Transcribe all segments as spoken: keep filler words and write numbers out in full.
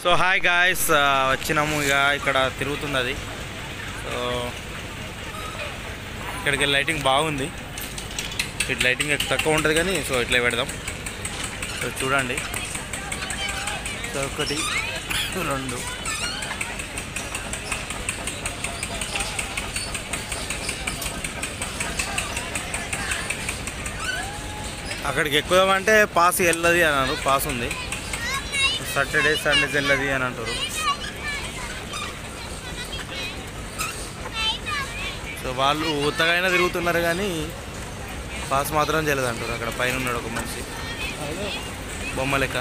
So hi guys, వచ్చినాము ఇక ఇక్కడ తిరుగుతుంది అది. సో ఇక్కడికి లైటింగ్ బాగుంది, ఇటు లైటింగ్ తక్కువ ఉంటుంది కానీ సో ఇట్లా పెడదాం. సో చూడండి, సో ఒకటి రెండు అక్కడికి ఎక్కుదామంటే పాస్ వెళ్ళది అన్నారు. పాస్ ఉంది, సాటర్డే సండేస్ వెళ్ళది అని అంటారు. సో వాళ్ళు ఉత్తగా తిరుగుతున్నారు కానీ పాస్ మాత్రం తెలియదు అంటారు. అక్కడ పైన ఉన్నాడు ఒక మనిషి బొమ్మ లెక్క.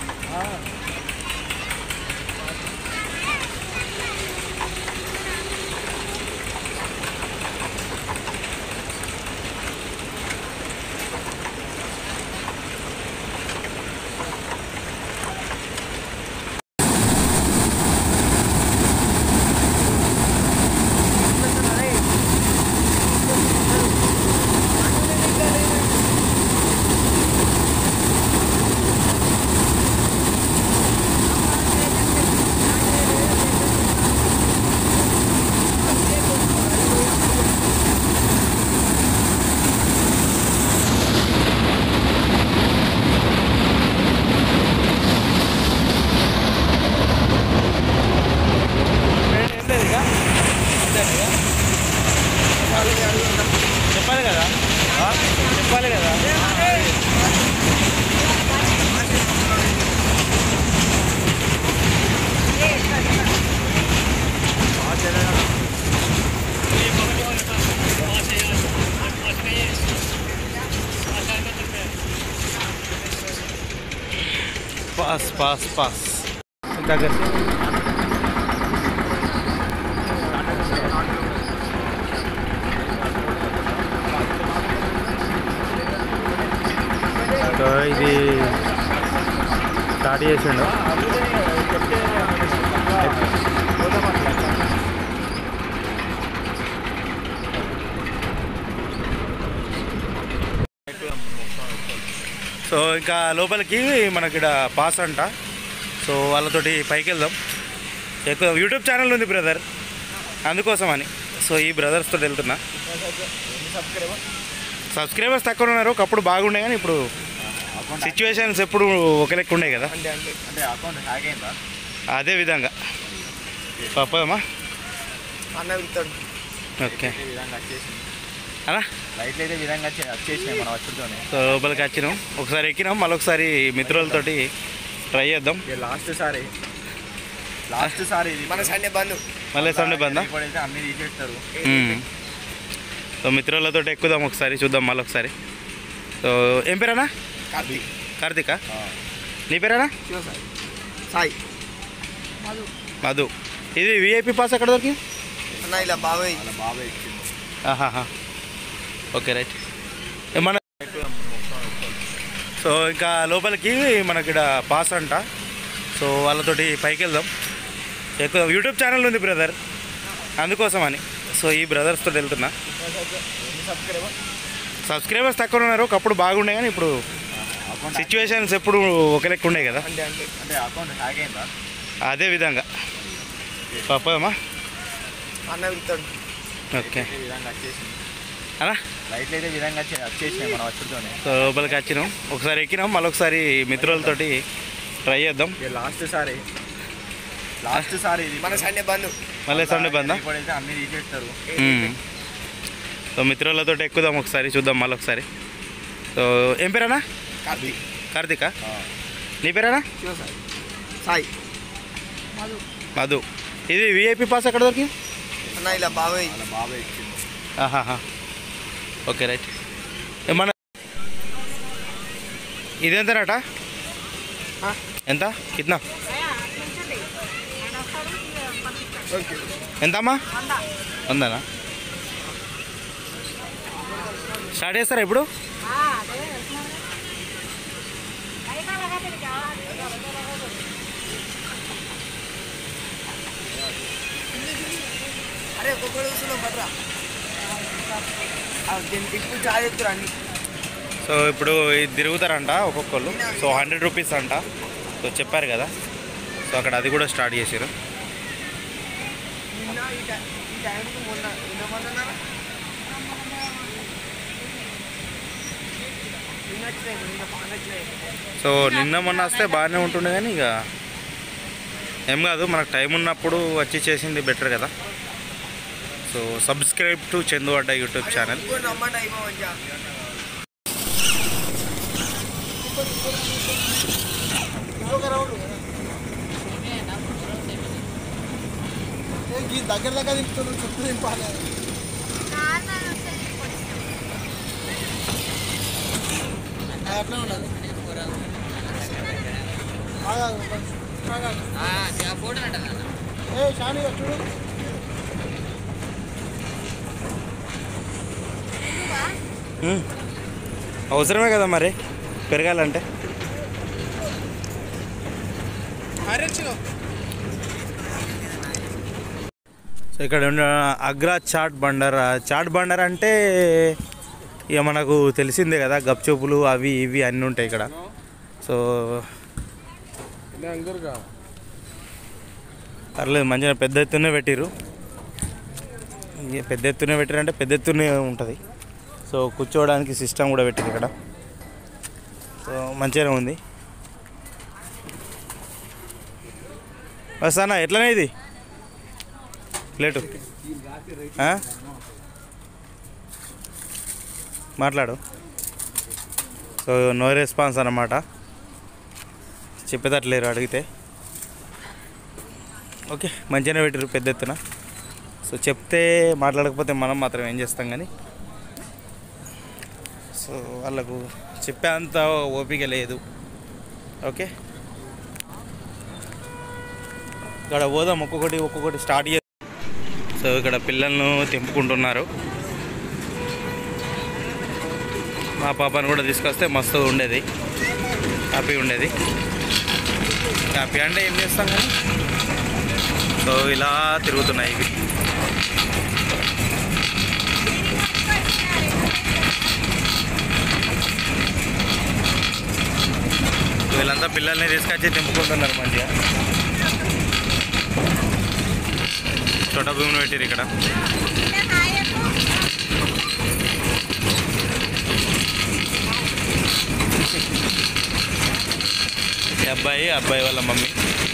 చెప్పాలి కదా చెప్పాలి కదా పాస్ పాస్ పాస్ ఇంకా ఇది స్టార్ట్ చేసిండు. సో ఇంకా లోపలికి మనకి ఇక్కడ పాస్ అంట. సో వాళ్ళతోటి పైకి వెళ్దాం. ఎక్కువ యూట్యూబ్ ఛానల్ ఉంది బ్రదర్, అందుకోసం అని. సో ఈ బ్రదర్స్ తోటి వెళ్తున్నా. సబ్స్క్రైబర్స్ తక్కువ ఉన్నారు, ఒకప్పుడు బాగుండే కానీ ఇప్పుడు సిచ్యువేషన్స్ ఎప్పుడు ఒక లెక్క ఉండే కదా. అదే విధంగా పాపమ్మా ఓకే అలా సో లోపలికి వచ్చినాం. ఒకసారి ఎక్కినాం, మళ్ళీ ఒకసారి మిత్రులతోటి ట్రై చేద్దాం. లాస్ట్ సారి లాస్ట్ సారి సండే బంద్, మళ్ళీ సండే బందా. అన్ని తీసేస్తారు. సో మిత్రులతో ఎక్కుదాం, ఒకసారి చూద్దాం మళ్ళీ ఒకసారి. సో ఏం పేరేనా? కార్తీక్. కార్తీకా? నీ పేరేనా? సాయి. మధు. ఇది విఐపి పాస్ ఎక్కడ దొరికింది? అన్న ఇలా బాబాయ్ బాబాయ్ ఆహాహా ఓకే రైట్. ఏమన్నా సో ఇంకా లోపలికి మనకి ఇక్కడ పాస్ అంట. సో వాళ్ళతోటి పైకి వెళ్దాం. ఎక్కువ యూట్యూబ్ ఛానల్ ఉంది బ్రదర్, అందుకోసం అని. సో ఈ బ్రదర్స్ తోటి వెళ్తున్నా. సబ్స్క్రైబర్స్ తక్కువ ఉన్నారు, ఒకప్పుడు బాగుండే కానీ ఇప్పుడు సిచ్యువేషన్స్ ఎప్పుడు ఒక లెక్క ఉండే కదా. అదే విధంగా పాపమ్మా ఓకే అలా సో లోపలికి వచ్చినాం. ఒకసారి ఎక్కినాం, మళ్ళీ ఒకసారి మిత్రులతోటి ట్రై చేద్దాం. లాస్ట్ సారి లాస్ట్ సారి సండే బంద్, మళ్ళీ సండే బందా. అన్ని తీసేస్తారు. సో మిత్రులతో ఎక్కుదాం, ఒకసారి చూద్దాం మళ్ళీ ఒకసారి. సో ఏం పేరేనా? కార్తీక్. కార్తీకా? నీ పేరేనా? సాయి. మధు. ఇది విఐపి పాస్ ఎక్కడ దొరికింది? అన్న ఇలా బాబాయ్ బాబాయ్ ఆహాహా ఓకే రైట్. ఏమన్నా ఇదెంతనట? ఎంత కిतना? ఎంతమ్మా? వందనా? స్టార్ట్ చేస్తారా ఇప్పుడు? అరే ఒక్కొక్కరు కూర్చున్నాం పట్రా. ఇప్పుడు చాలా చెప్తారు అన్ని. సో ఇప్పుడు ఇది తిరుగుతారంట ఒక్కొక్కళ్ళు. సో హండ్రెడ్ రూపీస్ అంట. సో చెప్పారు కదా. సో అక్కడ అది కూడా స్టార్ట్ చేశారు. సో నిన్న మొన్న వస్తే బాగానే ఉంటుండే కానీ ఇక ఏం కాదు, మనకు టైం ఉన్నప్పుడు వచ్చి చేసింది బెటర్ కదా. So subscribe to Chandu Adda YouTube channel. దగ్గర దగ్గర తింటున్నాడు, చుట్టూ తింపాలి. ఎట్లా ఉండాలి? ఏ షాని చూడు. అవసరమే కదా మరి పెరగాలంటే. సో ఇక్కడ ఉన్న అగ్రా చాట్ బండర్. చాట్ బండర్ అంటే ఇక మనకు తెలిసిందే కదా, గప్చూపులు అవి ఇవి అన్నీ ఉంటాయి ఇక్కడ. సో పర్లేదు, మంచిగా పెద్ద ఎత్తునే పెట్టిరు. పెద్ద ఎత్తునే పెట్టిరంటే పెద్ద ఎత్తునే ఉంటుంది. సో కూర్చోవడానికి సిస్టమ్ కూడా పెట్టిరు ఇక్కడ. సో మంచిగానే ఉంది. వస్తానా ఎట్లనే ఇది ప్లేటు మాట్లాడు. సో నో రెస్పాన్స్ అన్నమాట, చెప్పేటట్లేరు అడిగితే. ఓకే మంచిగానే పెట్టారు పెద్ద ఎత్తున. సో చెప్తే మాట్లాడకపోతే మనం మాత్రం ఏం చేస్తాం కానీ. సో వాళ్ళకు చెప్పేంత ఓపిక లేదు. ఓకే ఇక్కడ పోదాం, ఒక్కొక్కటి ఒక్కొక్కటి స్టార్ట్ చేద్దాం. సో ఇక్కడ పిల్లలను తెంపుకుంటున్నారు. మా పాపను కూడా తీసుకొస్తే మస్తు ఉండేది, హ్యాపీ ఉండేది. హ్యాపీ అంటే ఏం చేస్తాం కానీ. సో ఇలా తిరుగుతున్నాయి ఇవి. వీళ్ళంతా పిల్లల్ని తీసుకొచ్చి తెంపుకుంటున్నారు మంచిగా. చోట భూమిని పెట్టారు ఇక్కడ. అబ్బాయి అబ్బాయి వాళ్ళ మమ్మీ